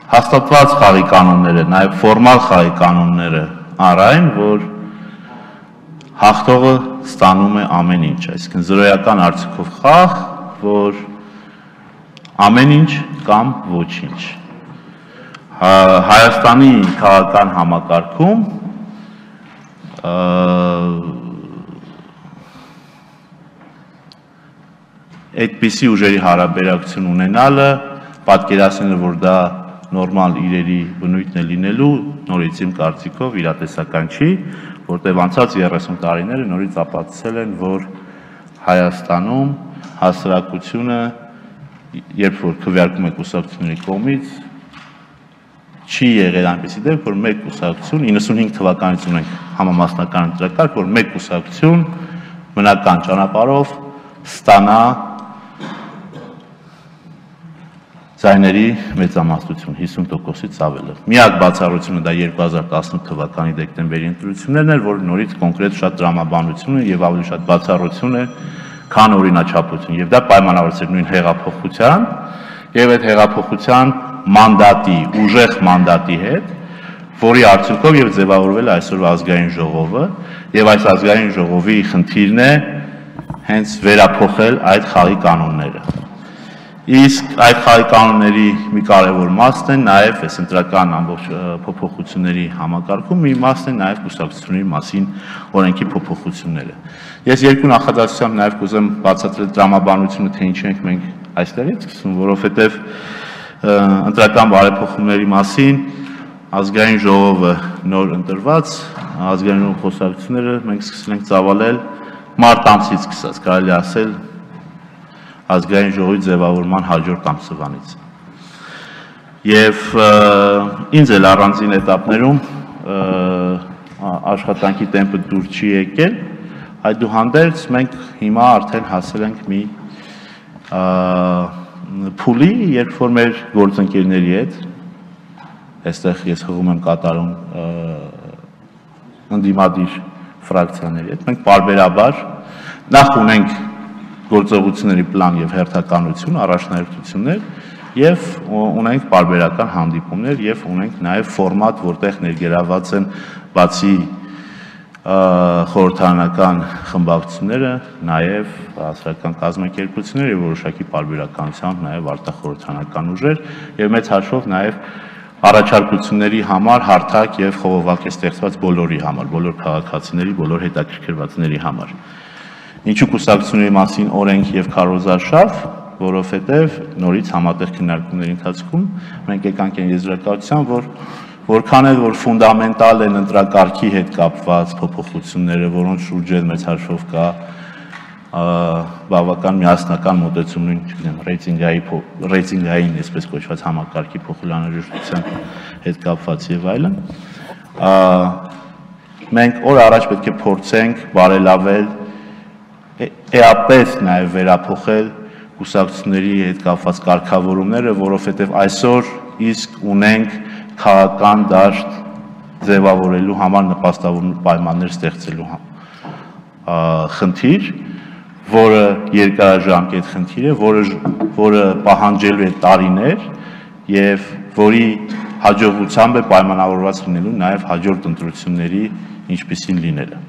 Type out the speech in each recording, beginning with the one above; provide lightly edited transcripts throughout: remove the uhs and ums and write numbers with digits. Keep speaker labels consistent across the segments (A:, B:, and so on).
A: հաստատված խաղի կանոնները, նաև ֆորմալ խաղի կանոնները առայն, որ հաղթողը ստանում է ամեն ինչ, այսինքն զրոյական արդյունքով խաղ, որ ամեն ինչ կամ ոչինչ։ Հայաստանի քաղաքական համակարգում այդպիսի ուժերի հարաբերակցություն ունենալը, պատկերացնելը, որ դա նորմալ իրերի բնույթն է լինելու, նորից իմ կարծիքով իրատեսական չի, որտեղ անցած 30 տարիները նորից ապացուցել են, որ Հայաստանում հասարակությունը, երբ որ քվեարկում է կուսակցությունների կողմից, չի եղել այնպիսի դեպք, որ մեկ կուսակցություն, 95 թվականից ունենք համամասնական ընտրակարգ, որ մեկ կուսակցություն բնական ճանապարհով ստանա ձայների մեծամասնություն 50%-ից ավելը։ Միակ բացառությունը դա 2018 թվականի դեկտեմբերի ընտրություններն էր, որ նորից կոնկրետ շատ դրամաբանություն է եւ ավելի շատ բացառություն է, քան օրինաչափություն, եւ դա պայմանավորված էր նույն հեղափոխության եւ այդ հեղափոխության մանդատի, ուժեղ մանդատի հետ, որի արդյունքով եւ ձևավորվել է այսօրվա ազգային ժողովը, եւ այս ազգային ժողովի խնդիրն է հենց վերափոխել այդ խաղի կանոնները։ Իսկ այդ խաղի կանոնների մի կարևոր մասն է նաև այս ընտրական ամբողջ փոփոխությունների համակարգում մի մասն է նաև կուսակցությունների մասին օրենքի փոփոխությունները։ Ես երկու նախադասությամբ նաև կուզեմ բացատրել տրամաբանությունը, թե ինչ ենք մենք այստեղից սկսում, որովհետև ընտրական բարեփոխումների մասին ազգային ժողովը նոր ընտրված, ազգային ժողովի խոսակցությունները մենք սկսել ենք ծավալել մարտ ամսից սկսած, կարելի ասել ազգային ժողովի ձևավորման հաջորդ ամսվանից։ Եվ ինձ էլ առանձին էտապներում աշխատանքի տեմպը դուր չի եկել, այդուհանդերձ մենք հիմա արդեն հասել ենք մի փուլի, երբ որ մեր գործընկերների հետ, այստեղ ես հղում եմ կատարում ընդդիմադիր ֆրակցիաների հետ, մենք պարբերաբար նախ ունենք գործողությունների պլան եւ հերթականություն, առաջնահերթություններ եւ ունենք պարբերական հանդիպումներ եւ ունենք նաեւ ֆորմատ, որտեղ ներգրաված են բացի խորհրդարանական խմբակցությունները, նաեւ հասարակական կազմակերպություններ եւ որոշակի պարբերականությամբ նաեւ արտախորհրդարանական ուժեր եւ մեծ հաշվով նաեւ առաջարկությունների համար հարթակ եւ խողովակ է ստեղծված բոլորի համար, բոլոր քաղաքացիների, բոլոր հետաքրքրվածների համար։ Ինչու կուսակցությունների մասին օրենք եւ քարոզարշավ, որովհետեւ նորից համատեղ քննարկումների ընթացքում մենք եկանք այն եզրակացության, որ որքան էլ որ ֆունդամենտալ են ընտրակարգի հետ կապված փոփոխությունները, որոնց շուրջ էլ մեծ հաշվով կա բավական միասնական մոտեցում նույն, չգիտեմ, ռեյտինգային, այսպես կոչված համակարգի փոխանցության հետ կապված եւ այլն, մենք օր առաջ պետք է փորձենք բարելավել էապես նաև վերափոխել կուսակցությունների հետ կապված կարգավորումները, որովհետև այսօր իսկ ունենք քաղաքական դաշտ ձևավորելու համար նպաստավոր պայմաններ ստեղծելու խնդիր, որը երկարաժամկետ խնդիր է, որը պահանջելու է տարիներ եւ որի հաջողությամբ է պայմանավորված լինելու նաև հաջորդ ընտրությունների ինչպիսին լինելը։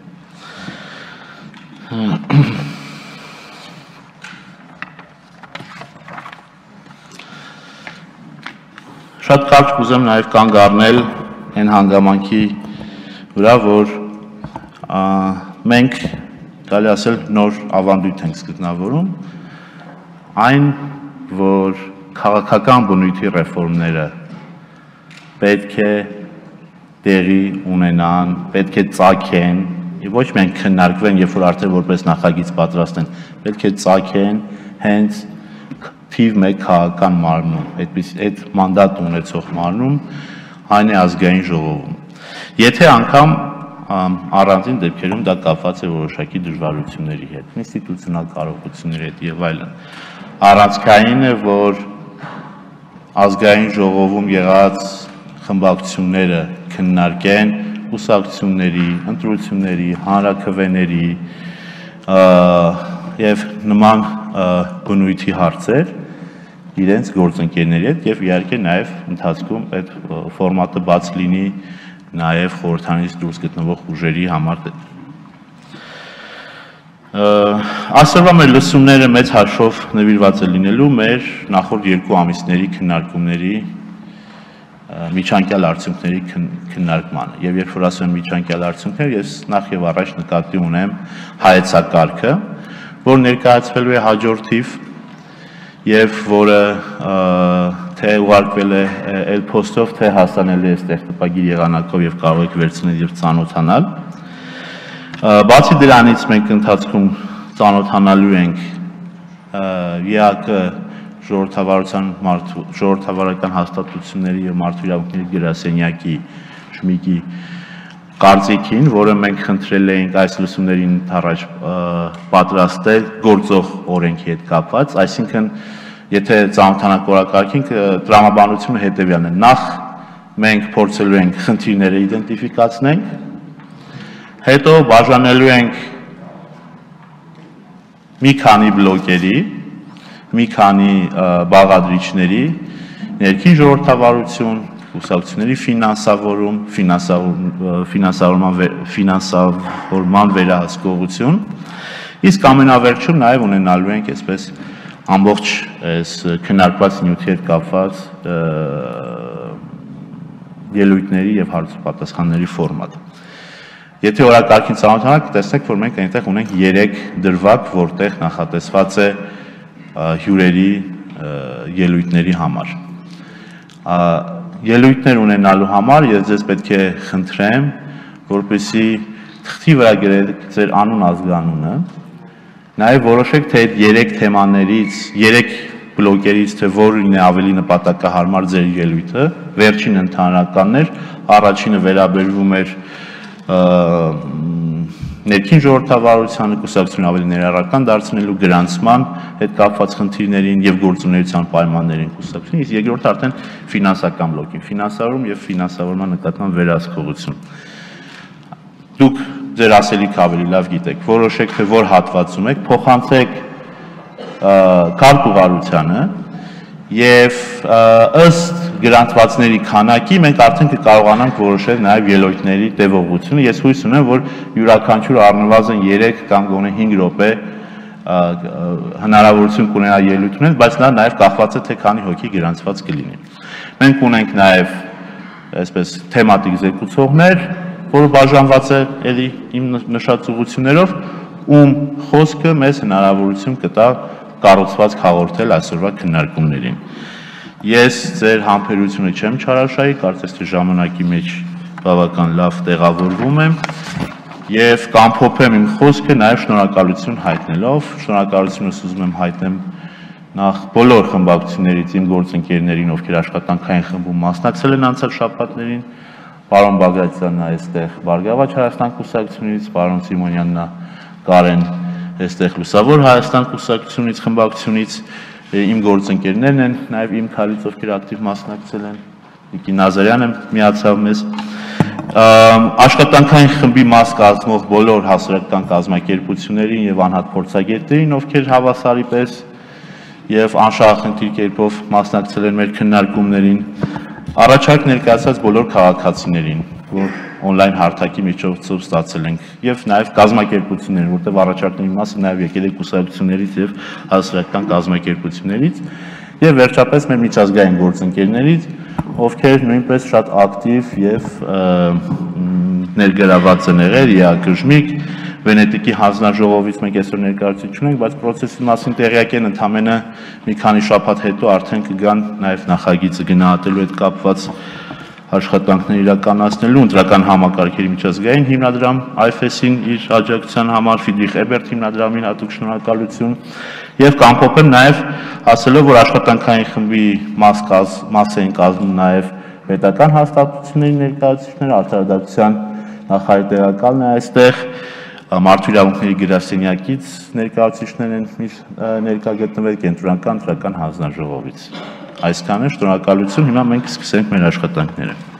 A: Շատ կարճ կուզեմ նաև կանգ առնել այն հանգամանքի վրա, որ մենք կարելի ասել նոր ավանդույթ ենք գտնավորում, այն, որ քաղաքական բնույթի ռեֆորմները պետք է տեղի ունենան, պետք է ծագեն, ոչ միայն քննարկվեն, երբ որ արդեն որպես նախագիծ պատրաստեն, պետք է ծագեն հենց թիվ 1 քաղաքական մարմնում, այդ մանդատ ունեցող մարմնում, այն է ազգային ժողովում։ Եթե անգամ առանձին դեպքերում դա կապված է որոշակի դժվարությունների հետ, ինստիտուցիոնալ կարողությունների հետ եւ այլն։ Առանցքային է, որ ազգային ժողովում եղած խմբակցությունները քննարկեն կուսակցությունների, ընտրությունների, հանրաքվեների եւ նման բնույթի հարցեր իրենց գործընկերների հետ եւ իհարկե նաեւ ընթացքում այդ ֆորմատը բաց լինի նաեւ խորհրդանից դուրս գտնվող ուժերի համար։ Այսօրվա մեր լսումները մեծ հաշվով նվիրված է լինելու մեր նախորդ 2 ամիսների քննարկումների միջանկյալ արդյունքների քննարկմանը եւ երբ որ ասում եմ միջանկյալ արդյունքներ, ես նախ եւ առաջ նկատի ունեմ հայեցակարգը, որ ներկայացվելու է հաջորդ թիվ եւ որը թե ուղարկվել է էլ post-ով, թե հասանելի է այստեղ տպագիր եղանակով եւ կարող եք վերցնել եւ ծանոթանալ։ Բացի դրանից մենք ընթացքում ծանոթանալու ենք ԵԱԿ ժողովրդավարական հաստատությունների եւ մարդու իրավունքների գրասենյակի շմիկի կարծիքին, որը մենք խնդրել էինք այս լուսումներին առաջ պատրաստել գործող օրենքի հետ կապված, այսինքն եթե ծանոթանանք օրակարգին, տրամաբանությունը հետեւյալն է. նախ մենք փորձելու ենք խնդիրները իդենտիֆիկացնենք, հետո բաժանելու ենք մի քանի բլոկերի, մի քանի բաղադրիչների, ներքին ժողովրդավարություն, կուսակցությունների ֆինանսավորման վերահսկողություն, իսկ ամենավերջում նաև ունենալու ենք այսպես ամբողջ այս քննարկված նյութի հետ կապված ելույթների եւ հարցապատասխանների ֆորմատ։ Եթե օրակարգին ծանոթանանք, տեսնեք, որ մենք այնտեղ ունենք 3 դրվագ, որտեղ նախատեսված է հյուրերի ելույթների համար։ Ելույթներ ունենալու համար ես ձեզ պետք է խնդրեմ, որպեսզի թղթի վրա գրեք ձեր անուն ազգանունը, նաև որոշեք, թե այդ 3 թեմաներից, 3 բլոկերից, թե որին է ավելի նպատակահարմար ձեր ելույթը, վերջին ընդհանրականներ, առաջինը վերաբերվում էր ներքին ժողովրդավարությանը, կուսակցություն ավելի ներառական դարձնելու, գրանցման հետ կապված խնդիրներին եւ գործունեության պայմաններին կուսակցությունից, իսկ երկրորդը արդեն ֆինանսական բլոկին, ֆինանսավորում եւ ֆինանսավորման նկատմամբ վերահսկողություն։ Դուք ձեր ասելիքը ավելի լավ գիտեք, որոշեք, թե որ հատվածում եք, փոխանցեք քարտուղարությանը եւ ըստ գրանցվածների քանակի մենք արդեն կկարողանանք որոշել նաև ելույթների տևողությունը։ Ես հույս ունեմ, որ յուրաքանչյուրը առնվազն 3 կամ գոնե 5 րոպե հնարավորություն կունենա ելույթ ունել, բայց նա նաև կախված է թե քանի հոգի գրանցված կլինի։ Մենք ունենք նաև այսպես թեմատիկ զեկուցողներ, որը բաժանված է էլի իմ նշած ուղղություններով, ում խոսքը մեզ հնարավորություն կտա կառուցվածք հաղորդել այսօրվա քննարկումներին։ Ես ձեր համբերությունը չեմ չարաշահի, կարծես թե ժամանակի մեջ բավական լավ տեղավորվում եմ եւ կամփոփեմ իմ խոսքը նաեւ շնորհակալություն հայտնելով, շնորհակալությունս ուզում եմ հայտնեմ նախ բոլոր խմբակցություններից իմ գործընկերներին, ովքեր աշխատանքային խմբում մասնակցել են անցած շաբաթներին, պարոն Բագրատյանն այստեղ Բարգավաճ Հայաստան կուսակցությունից, պարոն Սիմոնյանն Կարեն այստեղ Լուսավոր Հայաստան կուսակցությունից, խմբակցությունից, իմ գործընկերներն են, նաև իմ քալից, ովքեր ակտիվ մասնակցել են, Նիկի Նազարյանը միացավ մեզ, աշխատանքային խմբի մաս կազմող բոլոր հասարակական կազմակերպություններին եւ անհատ փորձագետներին, ովքեր հավասարի պես եւ անշահախնդիր կերպով մասնակցել են մեր քննարկումներին, առաջարկ ներկայացած բոլոր քաղաքացիներին, որ on-line հարթակի միջոցով ստացել ենք եւ նաեւ կազմակերպություններ, որտեղ առաջարկների մասը նաեւ եկել է կուսակցություններից եւ հասարակական կազմակերպություններից եւ վերջապես մեր միջազգային գործընկերներից, ովքեր նույնպես շատ ակտիվ եւ ներգրաված են եղել ԵԱԿ-ժմիկ, Վենետիկի հանձնաժողովից մենք այսօր ներկայացուցիչ ունենք, բայց process-ի մասին տեղյակ են, ընդամենը մի քանի շաբաթ հետո արդեն կգան նաեւ նախագիծը գնահատելու հետ կապված աշխատանքներ իրականացնելու, ընտրական համակարգերի միջազգային հիմնադրամ IFES-ին իր աջակցության համար, Ֆիդրիխ Էբերտ հիմնադրամին հատուկ շնորհակալություն եւ կամփոփեմ նաեւ ասելով, որ աշխատանքային խմբի մաս են կազմում նաեւ պետական հաստատությունների ներկայացուցիչները, արդարադատության նախարարի տեղակալն է այստեղ, մարդու իրավունքների գրասենյակից ներկայացուցիչներ են ներկա գտնվել, կենտրոնական ընտրական հանձնաժողովից։ Այսքանը, շնորհակալություն, հիմա մենք սկսենք մեր աշխատանքները։